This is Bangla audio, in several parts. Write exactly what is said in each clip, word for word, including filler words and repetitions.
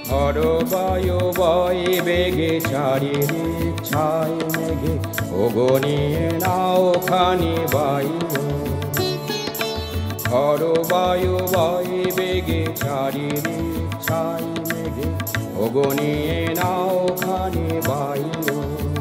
ঝড়ো বায়ু বয় বেগে চারিদিক ছাই মেঘে ওগো নিয়ে নাও খানি বাইও। ঝড়ো বায়ু বয় বেগে চারিদিক ছাই মেঘে ওগো নিয়ে নাও খানি বাইও।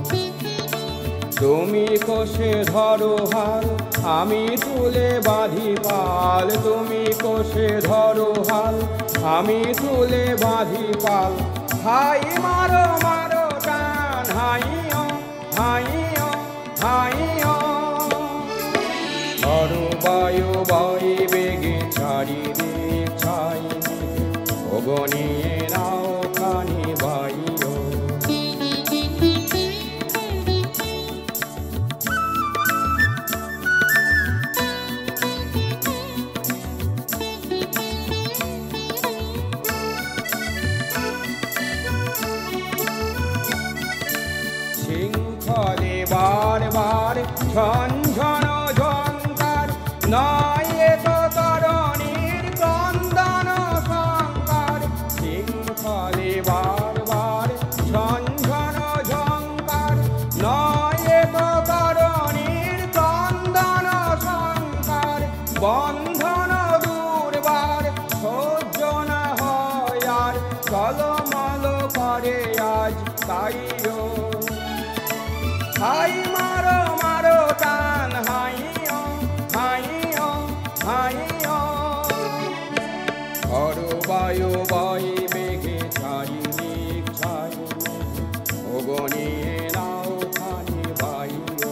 তুমি কোষে ধরো হাল আমি তুলে বাঁধি পাল, তুমি কোষে ধরো হাল আমি তুলে বাঁধি পাল। হাই মারো মারো টান হাইও হাইও হাইও। ঝড়ো বায়ু বয় বেগে চারিদিক ছাই মেঘে ওগো নিয়ে নাও খানি বাইও। শৃঙ্খলে বারবার ঝনঝন ঝঙ্কার নয় তো তরণীর ক্রন্দন সংকার। শৃঙ্খলে বারবার ঝনঝন ঝঙ্কার নয় তো তরণীর ক্রন্দন সংকার। বন্ধন দুর্বার সহ্য না হয় আর টলমল করে আজ তাইও। হাই মারো মারো টান হাইও হাইও হাইও। ঝড়ো বায়ু বয় বেগে চারিদিক ছাই মেঘে ওগো নিয়ে নাও খানি বাইও।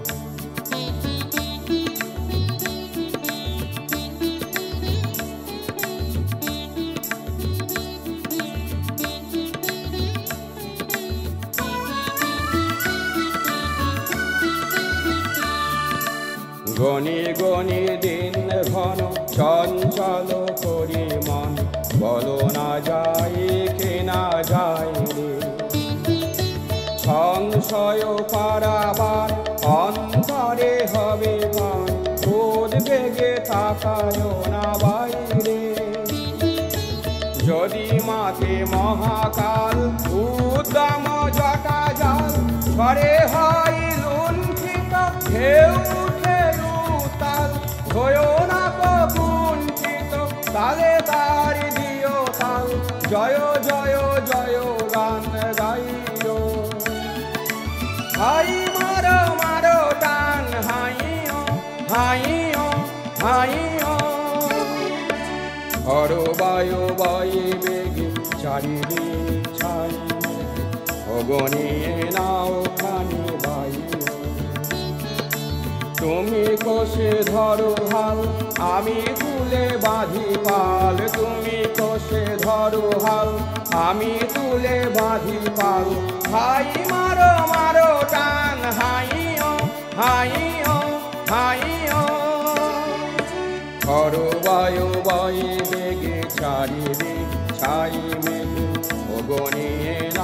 গনি গনি দিন ঘন চঞ্চল করি মন, বলো না যায় কে না যায় রে। সংশয় পারাবার অন্তরে হবে গান, খোদ বেগে তাকায় না বাইরে। যদি মাথে মহাকাল উদ্দাম জটা জাল, ঝড়ে হয় লুণ্ঠিত ঢেউ হয়ো না কুণ্ঠিত তালে তার দিও তাল। জয় জয় জয় গান গাইও। হাই মারো মারো টান হাইও হাইও হাইও। ঝড়ো বায়ু বয় বেগে চারিদিক ছাই মেঘে ওগো নিয়ে নাও খানি বাইও। তুমি কোষে ধরো হাল আমি তুলে বাঁধি পাল, তুমি কোষে ধরো হাল আমি তুলে বাঁধি পাল। হাই মারো মারো টান হাইও হাইও হাইও। ঝড়ো বায়ু বয় বেগে চারিদিক ছাই মেঘে ওগো নিয়ে